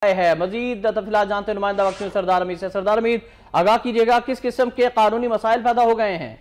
है। मजीद तफसीलात जानते हैं नुमाइंदा वक्त सरदार अमीर से। सरदार अमीर, आगाह कीजिएगा, किस किस्म के कानूनी मसाइल पैदा हो गए हैं?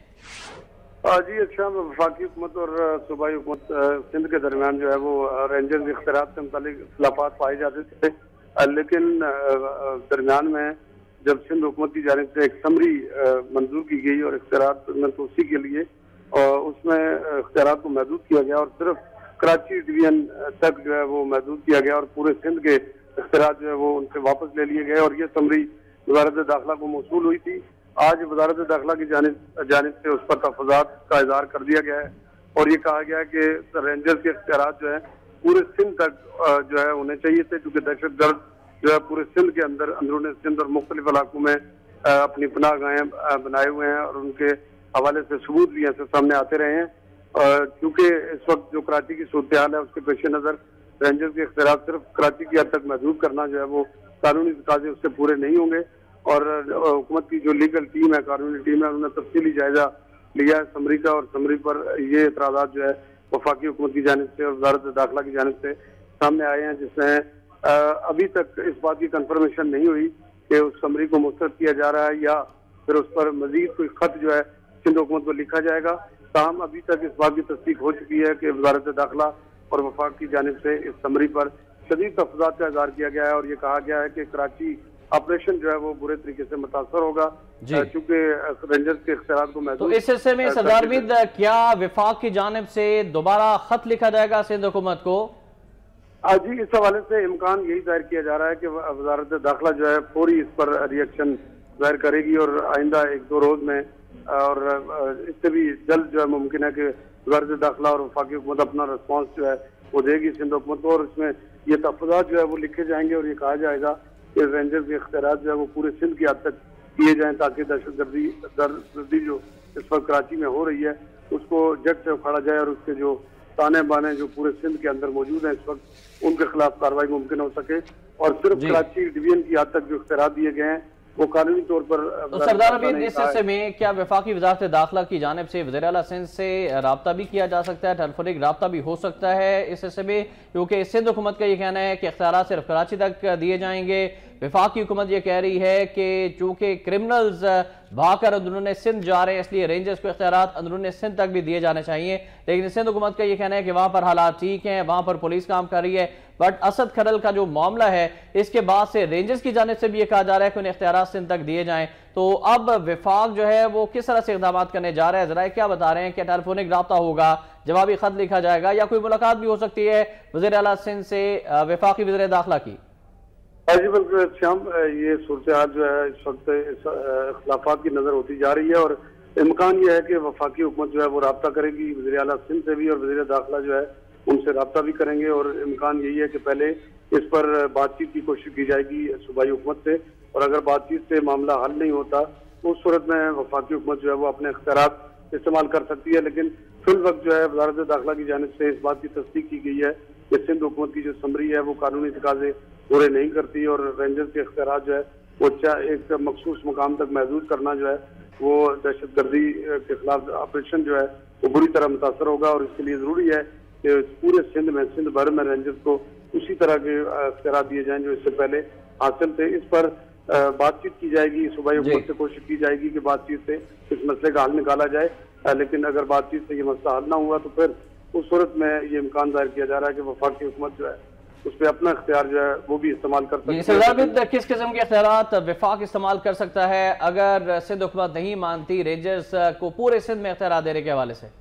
जी अच्छा, वफाकी हुकूमत और सूबाई हुकूमत सिंध के दरमियान जो है वो रेंजर्स इख्तियारात से मुतालिक इख्तिलाफात पाए जाते थे, लेकिन दरमियान में जब सिंध हुकूमत की जानिब से एक समरी मंजूर की गई और इख्तियारात में तोसी के लिए उसमें इख्तियारात को महदूद किया गया और सिर्फ कराची डिवीजन तक जो है वो महदूद किया गया और पूरे सिंध के इख्तियारात जो है वो उनसे वापस ले लिए गए और ये समरी वज़ारत दाखिला को मौसूल हुई थी। आज वज़ारत दाखिला की जानिब से उस पर तहफ़्फ़ुज़ात का इज़हार कर दिया गया है और ये कहा गया है कि रेंजर्स के इख्तियारात जो है पूरे सिंध तक जो है होने चाहिए थे, क्योंकि दहशत गर्द जो है पूरे सिंध के अंदर अंदरूनी सिंध और मुख्तलिफ इलाकों में अपनी पनाह गाहें बनाए हुए हैं और उनके हवाले से सबूत भी ऐसे सामने आते रहे हैं। क्योंकि इस वक्त जो कराची की सूरत हाल है उसके पेश नज़र रेंजर्स के इख्तियारात सिर्फ कराची की हद तक महदूद करना जो है वो कानूनी तकाज़े उससे पूरे नहीं होंगे और हुकूमत की जो लीगल टीम है, कानूनी टीम है, उन्होंने तफसीली जायजा लिया है समरी का और समरी पर ये एतराज़ात जो है वफाकी हुकूमत की जानिब से और वज़ारत दाखिला की जानिब से सामने आए हैं, जिसमें अभी तक इस बात की कंफर्मेशन नहीं हुई कि उस समरी को मुस्तरद किया जा रहा है या फिर उस पर मजीद कोई खत जो है सिंध हुकूमत को लिखा जाएगा। ताहम अभी तक इस बात की तस्दीक हो चुकी है कि वज़ारत दाखिला और वफाक की जानिब से इस समरी पर शदीद तहफ़्फ़ुज़ात का इज़हार किया गया है और ये कहा गया है कि कराची ऑपरेशन जो है वो बुरे तरीके से मुतासर होगा, चूंकि रेंजर्स के इख्तियारात को महदूद। तो इस सिलसिले में सरदार अमीर, क्या वफाक की जानिब से दोबारा खत लिखा जाएगा सिंध हुकूमत को? जी, इस हवाले से इम्कान यही जाहिर किया जा रहा है कि वज़ारत दाखिला जो है फौरी इस पर रिएक्शन जाहिर करेगी और आइंदा एक दो रोज में और इससे भी जल्द जो है मुमकिन है कि वज़ारत दाखिला और वफाकी हुकूमत अपना रिस्पॉन्स जो है वो देगी सिंध हुकूमत को और इसमें ये तहफ़्फ़ुज़ात जो है वो लिखे जाएंगे और ये कहा जाएगा कि रेंजर्स के इख्तियारात जो है वो पूरे सिंध की हद तक किए जाएं ताकि दहशतगर्दी जो इस वक्त कराची में हो रही है उसको जड़ से उखाड़ा जाए और उसके जो ताने बाने जो पूरे सिंध के अंदर मौजूद हैं इस वक्त उनके खिलाफ कार्रवाई मुमकिन हो सके और सिर्फ कराची डिवीजन की हद तक जो इख्तियारात दिए गए हैं वो कानूनी तौर पर। तो सरदार अमीर, इस सिलसिले में क्या वफाकी वज़ारत दाखिला की जानिब से वज़ीर आला सिंध से राब्ता भी किया जा सकता है, टेलीफोनिक राब्ता भी हो सकता है इस सिलसिले में? क्योंकि सिंध हुकूमत का ये कहना है कि इख्तियारात सिर्फ कराची तक दिए जाएंगे। वफाकी हुकूमत ये कह रही है कि चूंकि क्रिमिनल्स भागकर अंदरूनी सिंध जा रहे हैं इसलिए रेंजर्स को इख्तियारात अंदरूनी सिंध तक भी दिए जाने चाहिए, लेकिन सिंध हुकूमत का ये कहना है कि वहाँ पर हालात ठीक हैं, वहाँ पर पुलिस काम कर रही है। बट असद खरल का जो मामला है इसके बाद से रेंजर्स की जानिब से भी ये कहा जा रहा है कि उन्हें इख्तियारात सिंध तक दिए जाएं। तो अब वफाक जो है वो किस तरह से इक़दाम करने जा रहा है, जरा क्या बता रहे हैं? क्या टेलीफोनिक राब्ता होगा, जवाबी खत लिखा जाएगा या कोई मुलाकात भी हो सकती है वज़ीर आला सिंध से वफाकी वज़ीर दाखिला की? जी बिल्कुल श्याम, ये सूरत हाल जो है इस वक्त इख्तिलाफात की नजर होती जा रही है और इम्कान यह है कि वफाकी हुकूमत जो है वो राब्ता करेगी वज़ीर आला सिंध से भी और वज़ीर दाखिला जो है उनसे राब्ता भी करेंगे और इम्कान यही है कि पहले इस पर बातचीत की कोशिश की जाएगी सूबाई हुकूमत से और अगर बातचीत से मामला हल नहीं होता तो उस सूरत में वफाकी हुकूमत जो है वो अपने इख्तियारात इस्तेमाल कर सकती है। लेकिन फिल वक्त जो है वज़ारत दाखिला की जानिब से इस बात की तस्दीक की गई है कि सिंध हुकूमत की जो समरी है वो कानूनी तकाज़े पूरे नहीं करती और रेंजर्स के इख्तियारात जो है वो एक मखसूस मुकाम तक महदूद करना जो है वो दहशतगर्दी के खिलाफ ऑपरेशन जो है वो बुरी तरह मुतासर होगा और इसके लिए ज़रूरी है कि पूरे सिंध भर में रेंजर्स को उसी तरह के इख्तियारात दिए जाएं जो इससे पहले हासिल थे। इस पर बातचीत की जाएगी, सूबाई हुकूमत से कोशिश की जाएगी कि बातचीत से इस मसले का हल निकाला जाए, लेकिन अगर बातचीत से ये मसला हल ना हुआ तो फिर उस सूरत में ये इम्कान जाहिर किया जा रहा है कि वफाकी हुकूमत जो है उस पर अपना इख्तियार जो है वो भी इस्तेमाल कर सकती है। किस किस्म के इख्तियारात वफाक इस्तेमाल कर सकता है अगर सिंध हुकूमत नहीं मानती रेंजर्स को पूरे सिंध में इख्तियारात देने के हवाले से?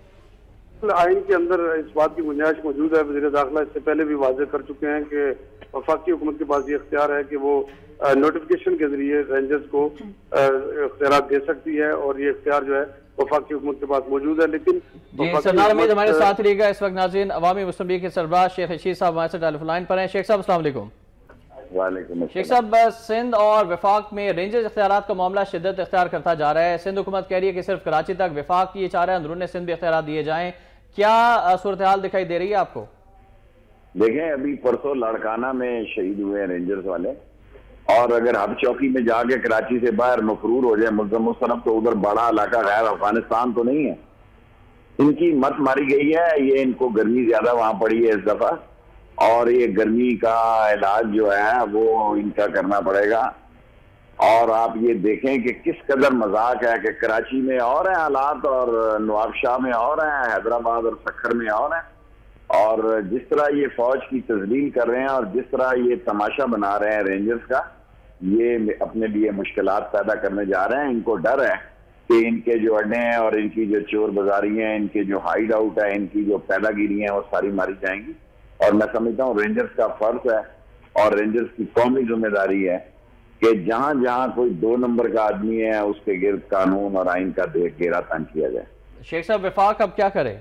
आइन के अंदर इस बात की गुंजाइश मौजूद है। वज़ीर दाखिला इससे पहले भी वाज़ेह कर चुके हैं कि वफाकी हुकूमत के पास ये इख्तियार है कि वो नोटिफिकेशन के जरिए रेंजर्स को इख्तियारात दे सकती है और ये इख्तियार जो है वफाकी हुकूमत के पास मौजूद है। लेकिन सरदार अमीर हमारे साथ रहिएगा। इस वक्त नाज़रीन अवामी मुस्लिम लीग के सरबराह शेख रशीद साहब हमारे साथ टेलीफोन लाइन पर हैं। शेख साहब अस्सलाम वालेकुम। वालेकुम शेख साहब, सिंध और वफाक में रेंजर्स इख्तियारात का मामला शिद्दत इख्तियार करता जा रहा है। सिंध हुकूमत कह रही है कि सिर्फ कराची तक, वफाक ये चाह रहा है अंदरूनी सिंध भी इख्तियारात दिए जाएं। क्या सूरत हाल दिखाई दे रही है आपको? देखें, अभी परसों लाड़काना में शहीद हुए हैं रेंजर्स वाले और अगर हब चौकी में जाके कराची से बाहर मफरूर हो जाए मुल्ज़म तरफ तो उधर बड़ा इलाका गैर अफगानिस्तान तो नहीं है। इनकी मत मारी गई है, ये इनको गर्मी ज्यादा वहां पड़ी है इस दफा और ये गर्मी का इलाज जो है वो इनका करना पड़ेगा। और आप ये देखें कि किस कदर मजाक है कि कराची में और हैं हालात और नवाबशाह में और हैं, हैदराबाद और सखर में और हैं। और जिस तरह ये फौज की तजलील कर रहे हैं और जिस तरह ये तमाशा बना रहे हैं रेंजर्स का, ये अपने लिए मुश्किलात पैदा करने जा रहे हैं। इनको डर है कि इनके जो अड्डे हैं और इनकी जो चोर बाजारी हैं, इनके जो हाइड आउट है, इनकी जो पैदागिरी है वो सारी मारी जाएंगी। और मैं समझता हूँ रेंजर्स का फर्ज है और रेंजर्स की कौमी जिम्मेदारी है कि जहां जहां कोई 2 नंबर का आदमी है उसके गिर्द कानून और आइन का घेरा तंग किया जाए। शेख साहब, वफाक अब क्या करे?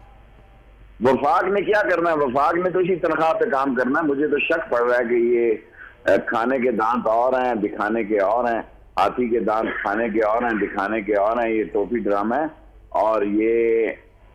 वफाक ने क्या करना है? वफाक ने तो इसी तनख्वाह पे काम करना है। मुझे तो शक पड़ रहा है कि ये खाने के दांत और हैं, दिखाने के और हैं। हाथी के दांत खाने के और हैं, दिखाने के और हैं। ये टोपी ड्रामा है और ये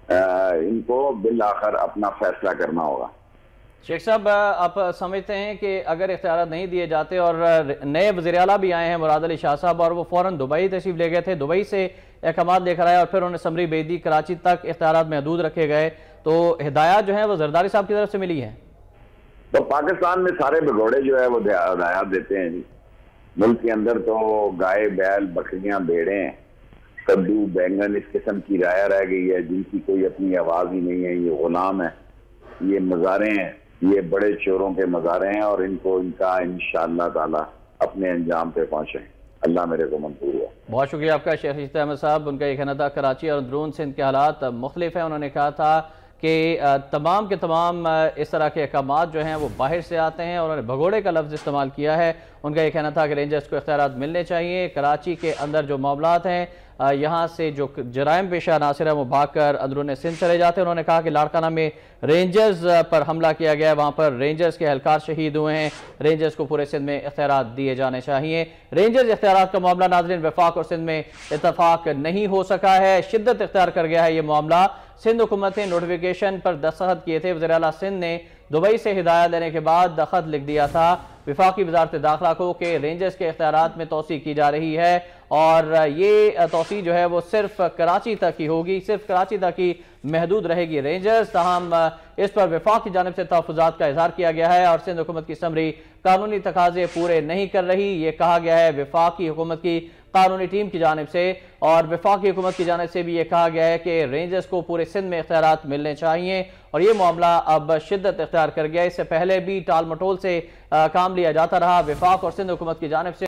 इनको बिल आखिर अपना फैसला करना होगा। शेख साहब, आप समझते हैं कि अगर इख्तियार नहीं दिए जाते और नए वज़ीर आला भी आए हैं मुराद अली शाह साहब, और वो फ़ौरन दुबई तशरीफ ले गए थे, दुबई से अहकाम लेकर आए और फिर उन्हें समरी भेज दी, कराची तक इख्तियार महदूद रखे गए, तो हिदायत जो है वो जरदारी साहब की तरफ से मिली है? तो पाकिस्तान में सारे भगोड़े जो है वो हिदायत देते हैं जी। मुल्क के अंदर तो गाय, बैल, बकरियां, भेड़ें, कद्दू, बैंगन इस किस्म की राया रह गई है जिनकी कोई अपनी आवाज़ ही नहीं है। ये गुलाम है, ये मज़ारे हैं, ये बड़े चोरों के मज़ारे हैं और इनको इनका इंशाअल्लाह ताला अपने अंजाम पे पहुंचे। अल्लाह मेरे को मंजूर है। बहुत शुक्रिया आपका शेख रशीद अहमद साहब। उनका ये कहना था कराची और अंदरून सिंध के हालात मुख्तलिफ हैं। उन्होंने कहा था कि तमाम के तमाम इस तरह के अहकाम जो हैं वो बाहर से आते हैं और उन्होंने भगोड़े का लफ्ज़ इस्तेमाल किया है। उनका ये कहना था कि रेंजर्स को इख्तियारात मिलने चाहिए। कराची के अंदर जो मामलात हैं, यहाँ से जो जराइम पेशा अनासर है वो भाग कर अंदरून सिंध चले जाते हैं। उन्होंने कहा कि लाड़काना में रेंजर्स पर हमला किया गया है, वहाँ पर रेंजर्स के एहलकार शहीद हुए हैं। रेंजर्स को पूरे सिंध में इख्तियारात दिए जाने चाहिए। रेंजर्स इख्तियारात का मामला नाज़रीन वफाक और सिंध में इतफाक नहीं हो सका है, शिद्दत इख्तियार कर गया है ये मामला। सिंध हुकूमत ने नोटिफिकेशन पर दस्तखत किए थे। वज़ीर आला सिंध ने दुबई से हिदायत लेने के बाद खत लिख दिया था वफाकी वज़ारत दाखिला को कि रेंजर्स के इख्तियारात में तोसी की जा रही है और ये तोसी जो है वो सिर्फ कराची तक ही होगी, सिर्फ कराची तक ही महदूद रहेगी रेंजर्स। ताहम इस पर वफाक की जानिब से तहफ़्फ़ुज़ात का इज़हार किया गया है और सिंध हुकूमत की समरी कानूनी तकाज़े पूरे नहीं कर रही। ये कहा गया है वफाकी हुकूमत की कानूनी टीम की जानिब से, और वफाकी हुकूमत की जानिब से भी ये कहा गया है कि रेंजर्स को पूरे सिंध में इख्तियारात मिलने चाहिए और ये मामला अब शिद्दत इख्तियार कर गया। इससे पहले भी टाल मटोल से काम लिया जाता रहा वफाक और सिंध हुकूमत की जानिब से।